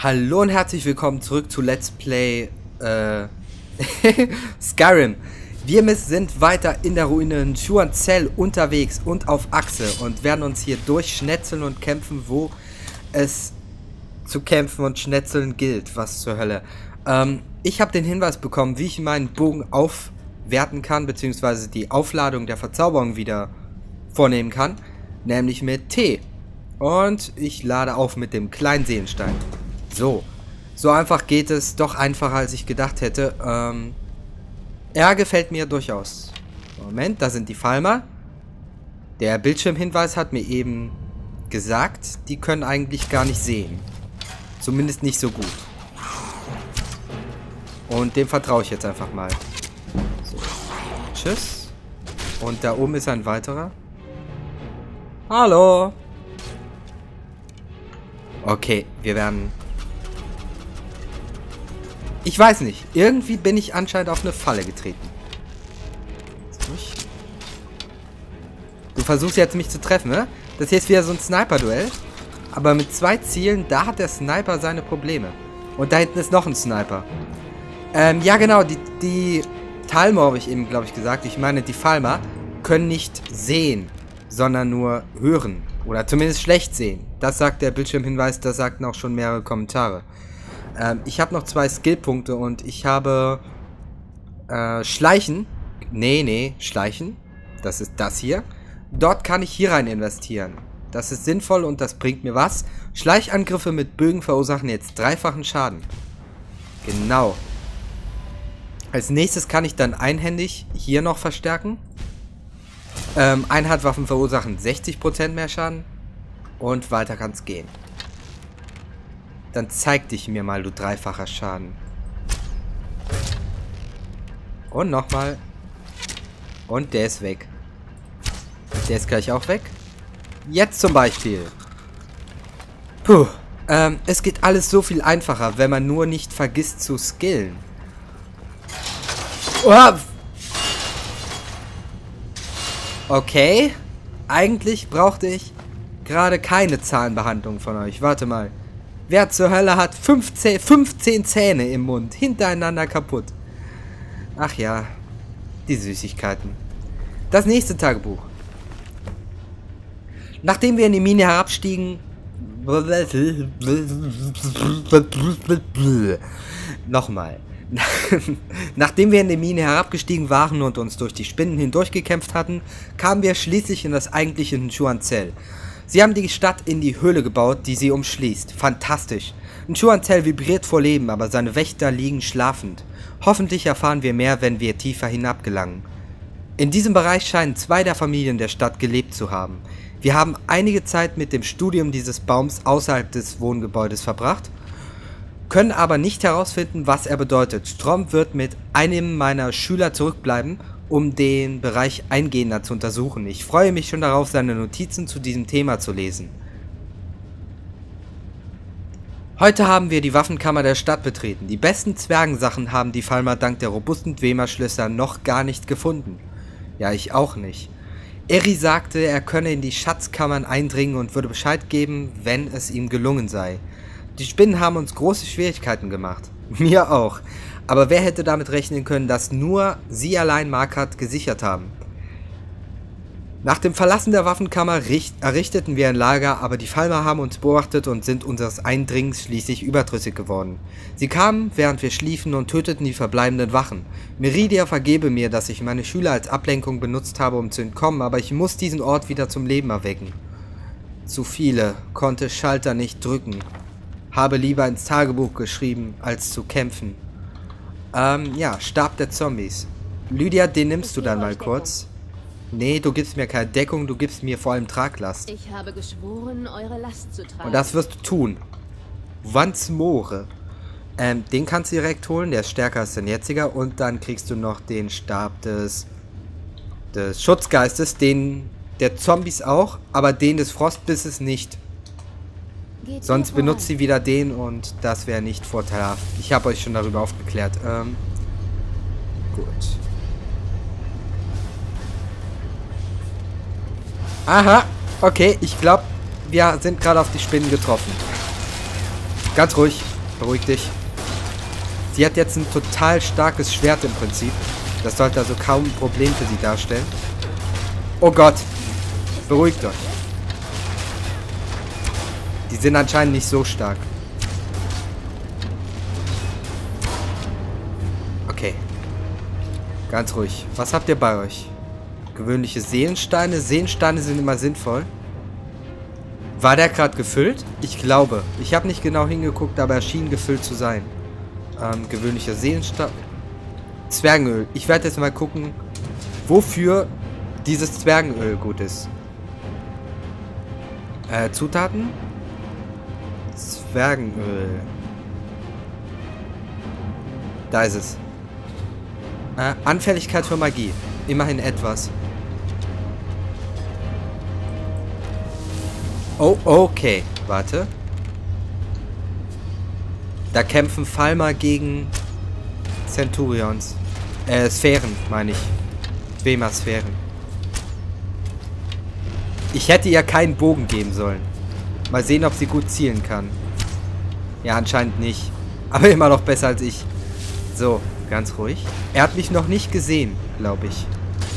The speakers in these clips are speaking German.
Hallo und herzlich willkommen zurück zu Let's Play Skyrim. Wir sind weiter in der Ruine Chuanzell unterwegs und auf Achse und werden uns hier durchschnetzeln und kämpfen, wo es zu kämpfen und schnetzeln gilt. Was zur Hölle. Ich habe den Hinweis bekommen, wie ich meinen Bogen aufwerten kann, beziehungsweise die Aufladung der Verzauberung wieder vornehmen kann, nämlich mit T. Und ich lade auf mit dem kleinen Seelenstein. So einfach geht es, doch einfacher als ich gedacht hätte. Er gefällt mir durchaus. Moment, da sind die Falmer. Der Bildschirmhinweis hat mir eben gesagt, die können eigentlich gar nicht sehen. Zumindest nicht so gut. Und dem vertraue ich jetzt einfach mal. So. Tschüss. Und da oben ist ein weiterer. Hallo. Okay, wir werden... Ich weiß nicht. Irgendwie bin ich anscheinend auf eine Falle getreten. Du versuchst jetzt mich zu treffen, ne? Das hier ist wieder so ein Sniper-Duell. Aber mit 2 Zielen, da hat der Sniper seine Probleme. Und da hinten ist noch ein Sniper. Ja genau, die Talmor habe ich eben, glaube ich, gesagt. Ich meine, die Falmer können nicht sehen, sondern nur hören. Oder zumindest schlecht sehen. Das sagt der Bildschirmhinweis, das sagten auch schon mehrere Kommentare. Ich habe noch 2 Skillpunkte und ich habe Schleichen. Nee, Schleichen. Das ist das hier. Dort kann ich hier rein investieren. Das ist sinnvoll und das bringt mir was. Schleichangriffe mit Bögen verursachen jetzt 3-fachen Schaden. Genau. Als nächstes kann ich dann einhändig hier noch verstärken. Einhandwaffen verursachen 60% mehr Schaden. Und weiter kann es gehen. Dann zeig dich mir mal, du 3-facher Schaden. Und nochmal. Und der ist weg. Der ist gleich auch weg. Jetzt zum Beispiel. Puh. Es geht alles so viel einfacher, wenn man nur nicht vergisst zu skillen. Oh. Okay. Eigentlich brauchte ich gerade keine Zahnbehandlung von euch. Warte mal. Wer zur Hölle hat 15 Zähne im Mund, hintereinander kaputt? Ach ja, die Süßigkeiten. Das nächste Tagebuch. Nachdem wir in die Mine herabstiegen... Nochmal. Nachdem wir in die Mine herabgestiegen waren und uns durch die Spinnen hindurchgekämpft hatten, kamen wir schließlich in das eigentliche Chuanzell. Sie haben die Stadt in die Höhle gebaut, die sie umschließt. Fantastisch. Chuanzell vibriert vor Leben, aber seine Wächter liegen schlafend. Hoffentlich erfahren wir mehr, wenn wir tiefer hinabgelangen. In diesem Bereich scheinen 2 der Familien der Stadt gelebt zu haben. Wir haben einige Zeit mit dem Studium dieses Baums außerhalb des Wohngebäudes verbracht, können aber nicht herausfinden, was er bedeutet. Strom wird mit einem meiner Schüler zurückbleiben, um den Bereich eingehender zu untersuchen. Ich freue mich schon darauf, seine Notizen zu diesem Thema zu lesen. Heute haben wir die Waffenkammer der Stadt betreten. Die besten Zwergensachen haben die Falmer dank der robusten Dwemer-Schlösser noch gar nicht gefunden. Ja, ich auch nicht. Eri sagte, er könne in die Schatzkammern eindringen und würde Bescheid geben, wenn es ihm gelungen sei. Die Spinnen haben uns große Schwierigkeiten gemacht. Mir auch. Aber wer hätte damit rechnen können, dass nur sie allein Markart gesichert haben? Nach dem Verlassen der Waffenkammer errichteten wir ein Lager, aber die Falmer haben uns beobachtet und sind unseres Eindringens schließlich überdrüssig geworden. Sie kamen, während wir schliefen, und töteten die verbleibenden Wachen. Meridia vergebe mir, dass ich meine Schüler als Ablenkung benutzt habe, um zu entkommen, aber ich muss diesen Ort wieder zum Leben erwecken. Zu viele, konnte Schalter nicht drücken. Habe lieber ins Tagebuch geschrieben, als zu kämpfen. Ja, Stab der Zombies. Lydia, den nimmst du dann mal kurz. Nee, du gibst mir keine Deckung, du gibst mir vor allem Traglast. Ich habe geschworen, eure Last zu tragen. Und das wirst du tun. Wandsmoore. Den kannst du direkt holen, der ist stärker als dein jetziger. Und dann kriegst du noch den Stab des Schutzgeistes, den der Zombies auch, aber den des Frostbisses nicht. Sonst benutzt sie wieder den und das wäre nicht vorteilhaft. Ich habe euch schon darüber aufgeklärt. Gut. Aha, okay, ich glaube, wir sind gerade auf die Spinnen getroffen. Ganz ruhig. Beruhig dich. Sie hat jetzt ein total starkes Schwert im Prinzip. Das sollte also kaum ein Problem für sie darstellen. Oh Gott. Beruhigt euch. Die sind anscheinend nicht so stark. Okay. Ganz ruhig. Was habt ihr bei euch? Gewöhnliche Seelensteine. Seelensteine sind immer sinnvoll. War der gerade gefüllt? Ich glaube. Ich habe nicht genau hingeguckt, aber er schien gefüllt zu sein. Gewöhnlicher Seelenstein. Zwergenöl. Ich werde jetzt mal gucken, wofür dieses Zwergenöl gut ist. Zutaten? Zwergenöl. Da ist es. Anfälligkeit für Magie. Immerhin etwas. Oh, okay. Warte. Da kämpfen Falmer gegen Centurions. Sphären, meine ich. Dwemer-Sphären. Ich hätte ihr keinen Bogen geben sollen. Mal sehen, ob sie gut zielen kann. Ja, anscheinend nicht. Aber immer noch besser als ich. So, ganz ruhig. Er hat mich noch nicht gesehen, glaube ich.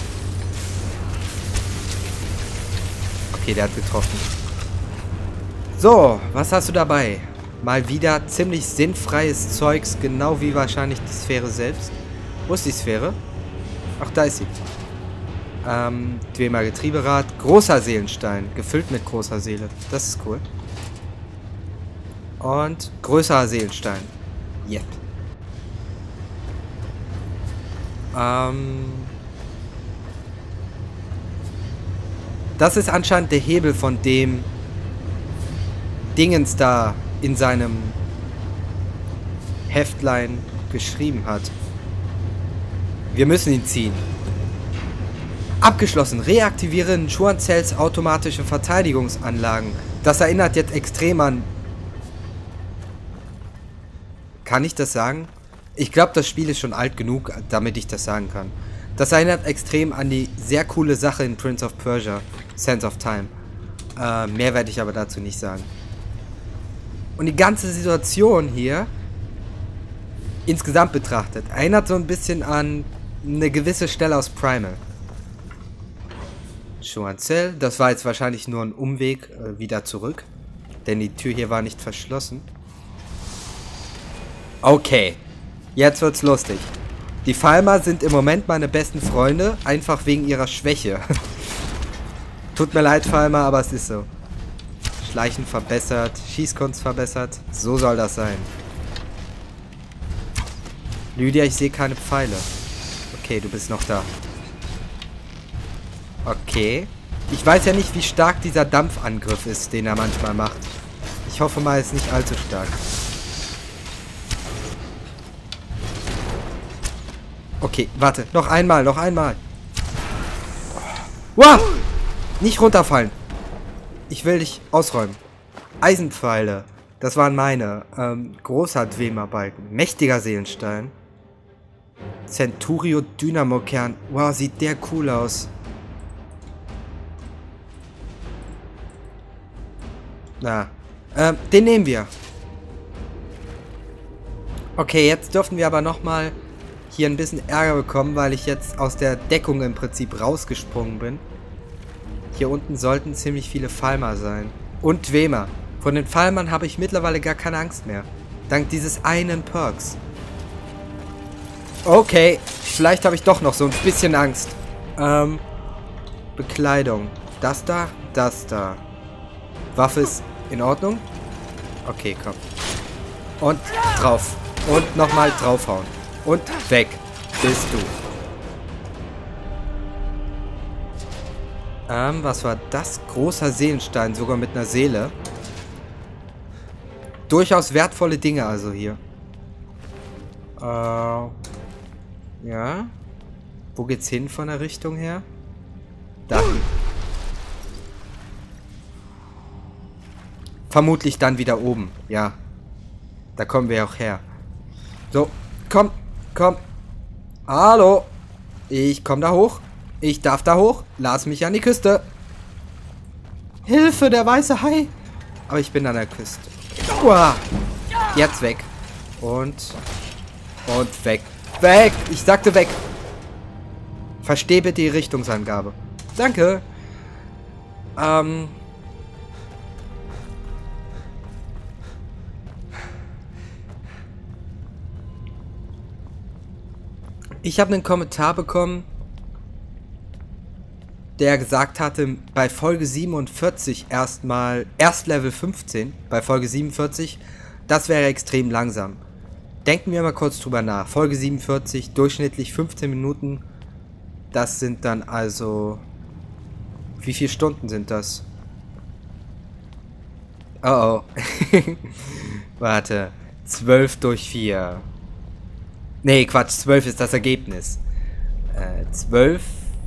Okay, der hat getroffen. So, was hast du dabei? Mal wieder ziemlich sinnfreies Zeugs, genau wie wahrscheinlich die Sphäre selbst. Wo ist die Sphäre? Ach, da ist sie. Dwemer Getrieberad. Großer Seelenstein. Gefüllt mit großer Seele. Das ist cool. Und größerer Seelenstein. Yep. Das ist anscheinend der Hebel, von dem Dingens da in seinem Heftlein geschrieben hat. Wir müssen ihn ziehen. Abgeschlossen. Reaktivieren Chuan-Cells automatische Verteidigungsanlagen. Das erinnert jetzt extrem an... Kann ich das sagen? Ich glaube, das Spiel ist schon alt genug, damit ich das sagen kann. Das erinnert extrem an die sehr coole Sache in Prince of Persia, Sands of Time. Mehr werde ich aber dazu nicht sagen. Und die ganze Situation hier, insgesamt betrachtet, erinnert so ein bisschen an eine gewisse Stelle aus Primal. Chuan-Cell, das war jetzt wahrscheinlich nur ein Umweg wieder zurück, denn die Tür hier war nicht verschlossen. Okay, jetzt wird's lustig. Die Falmer sind im Moment meine besten Freunde, einfach wegen ihrer Schwäche. Tut mir leid, Falmer, aber es ist so. Schleichen verbessert, Schießkunst verbessert. So soll das sein. Lydia, ich sehe keine Pfeile. Okay, du bist noch da. Okay. Ich weiß ja nicht, wie stark dieser Dampfangriff ist, den er manchmal macht. Ich hoffe mal, es ist nicht allzu stark. Okay, warte. Noch einmal, noch einmal. Wow! Nicht runterfallen. Ich will dich ausräumen. Eisenpfeile. Das waren meine. Großer Dwemer-Balken. Mächtiger Seelenstein. Centurio Dynamo-Kern. Wow, sieht der cool aus. Na. Den nehmen wir. Okay, jetzt dürfen wir aber nochmal hier ein bisschen Ärger bekommen, weil ich jetzt aus der Deckung im Prinzip rausgesprungen bin. Hier unten sollten ziemlich viele Falmer sein. Und Dwemer. Von den Falmern habe ich mittlerweile gar keine Angst mehr. Dank dieses einen Perks. Okay, vielleicht habe ich doch noch so ein bisschen Angst. Bekleidung. Das da, das da. Waffe ist in Ordnung? Okay, komm. Und drauf. Und nochmal draufhauen. Und weg bist du. Was war das? Großer Seelenstein, sogar mit einer Seele. Durchaus wertvolle Dinge also hier. Ja. Wo geht's hin von der Richtung her? Dahin. Vermutlich dann wieder oben. Ja. Da kommen wir auch her. So, komm, komm. Hallo. Ich komm da hoch. Ich darf da hoch. Lass mich an die Küste. Hilfe, der weiße Hai. Aber ich bin an der Küste. Uah. Jetzt weg. Und weg. Weg! Ich sagte weg. Versteh bitte die Richtungsangabe. Danke. Ich habe einen Kommentar bekommen, der gesagt hatte, bei Folge 47 erst Level 15, bei Folge 47, das wäre extrem langsam. Denken wir mal kurz drüber nach. Folge 47, durchschnittlich 15 Minuten, das sind dann also... Wie viele Stunden sind das? Oh oh. Warte. 12 durch 4. Nee, Quatsch, 12 ist das Ergebnis. 12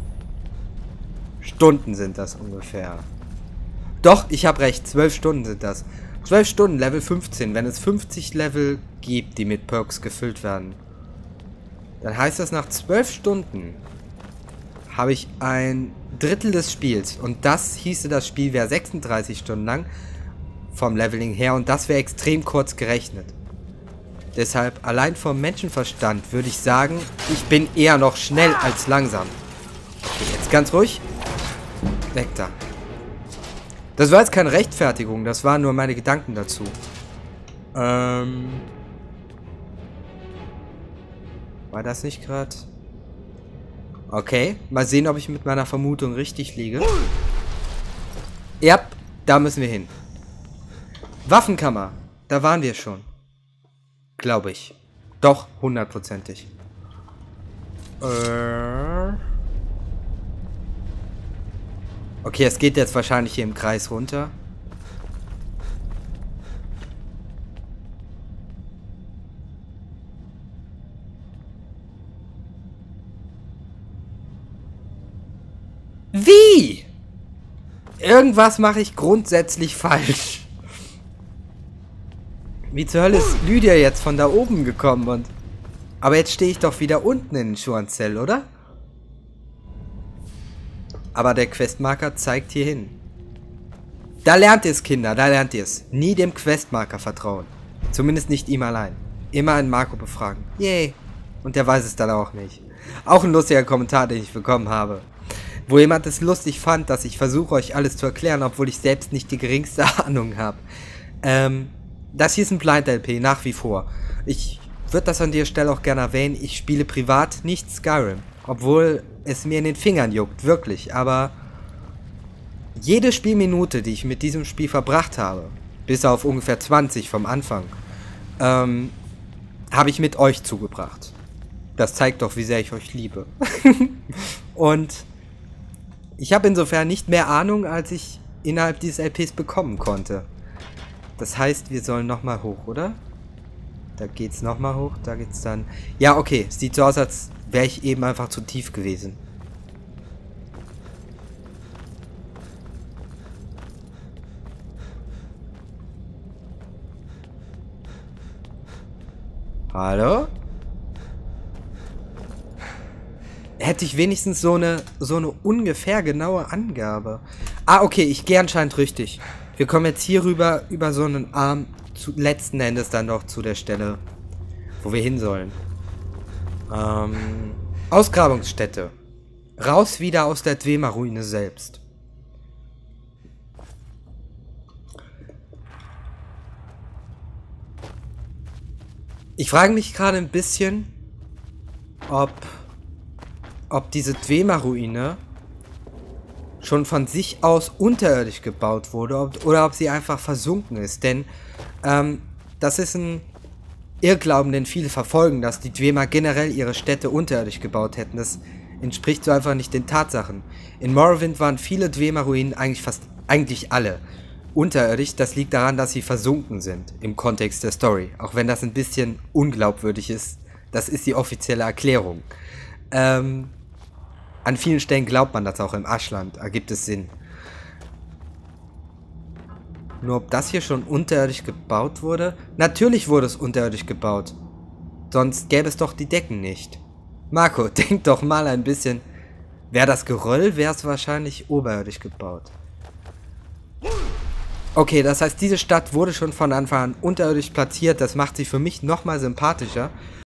Stunden sind das ungefähr. Doch, ich habe recht, 12 Stunden sind das. 12 Stunden, Level 15. Wenn es 50 Level gibt, die mit Perks gefüllt werden, dann heißt das, nach 12 Stunden habe ich ein Drittel des Spiels. Und das hieße, das Spiel wäre 36 Stunden lang vom Leveling her. Und das wäre extrem kurz gerechnet. Deshalb, allein vom Menschenverstand würde ich sagen, ich bin eher noch schnell als langsam. Okay, jetzt ganz ruhig. Weg da. Das war jetzt keine Rechtfertigung, das waren nur meine Gedanken dazu. War das nicht gerade? Okay, mal sehen, ob ich mit meiner Vermutung richtig liege. Ja, da müssen wir hin. Waffenkammer, da waren wir schon. Glaube ich. Doch, 100%ig. Okay, es geht jetzt wahrscheinlich hier im Kreis runter. Wie? Irgendwas mache ich grundsätzlich falsch. Wie zur Hölle ist Lydia jetzt von da oben gekommen und... Aber jetzt stehe ich doch wieder unten in Schuanzell, oder? Aber der Questmarker zeigt hier hin. Da lernt ihr es, Kinder, da lernt ihr es. Nie dem Questmarker vertrauen. Zumindest nicht ihm allein. Immer einen Marco befragen. Yay. Und der weiß es dann auch nicht. Auch ein lustiger Kommentar, den ich bekommen habe. Wo jemand es lustig fand, dass ich versuche, euch alles zu erklären, obwohl ich selbst nicht die geringste Ahnung habe. Das hier ist ein Blind-LP, nach wie vor. Ich würde das an der Stelle auch gerne erwähnen. Ich spiele privat nicht Skyrim. Obwohl es mir in den Fingern juckt, wirklich. Aber jede Spielminute, die ich mit diesem Spiel verbracht habe, bis auf ungefähr 20 vom Anfang, habe ich mit euch zugebracht. Das zeigt doch, wie sehr ich euch liebe. Und ich habe insofern nicht mehr Ahnung, als ich innerhalb dieses LPs bekommen konnte. Das heißt, wir sollen nochmal hoch, oder? Da geht's nochmal hoch, da geht's dann... Ja, okay, sieht so aus, als wäre ich eben einfach zu tief gewesen. Hallo? Hätte ich wenigstens so eine ungefähr genaue Angabe. Ah, okay, ich gehe anscheinend richtig. Wir kommen jetzt hier rüber, über so einen Arm, letzten Endes dann noch zu der Stelle, wo wir hin sollen. Ausgrabungsstätte. Raus wieder aus der Dwemer-Ruine selbst. Ich frage mich gerade ein bisschen, ob diese Dwemer-Ruine schon von sich aus unterirdisch gebaut wurde oder ob sie einfach versunken ist. Denn das ist ein Irrglauben, den viele verfolgen, dass die Dwemer generell ihre Städte unterirdisch gebaut hätten. Das entspricht so einfach nicht den Tatsachen. In Morrowind waren viele Dwemer-Ruinen, eigentlich alle, unterirdisch. Das liegt daran, dass sie versunken sind im Kontext der Story. Auch wenn das ein bisschen unglaubwürdig ist, das ist die offizielle Erklärung. An vielen Stellen glaubt man das auch im Aschland, ergibt es Sinn. Nur ob das hier schon unterirdisch gebaut wurde? Natürlich wurde es unterirdisch gebaut. Sonst gäbe es doch die Decken nicht. Marco, denk doch mal ein bisschen. Wäre das Geröll, wäre es wahrscheinlich oberirdisch gebaut. Okay, das heißt, diese Stadt wurde schon von Anfang an unterirdisch platziert. Das macht sie für mich nochmal sympathischer.